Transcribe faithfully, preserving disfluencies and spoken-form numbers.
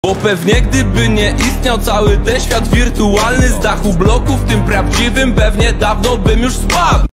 Bo pewnie gdyby nie istniał cały ten świat wirtualny, z dachu bloku w tym prawdziwym pewnie dawno bym już spadł.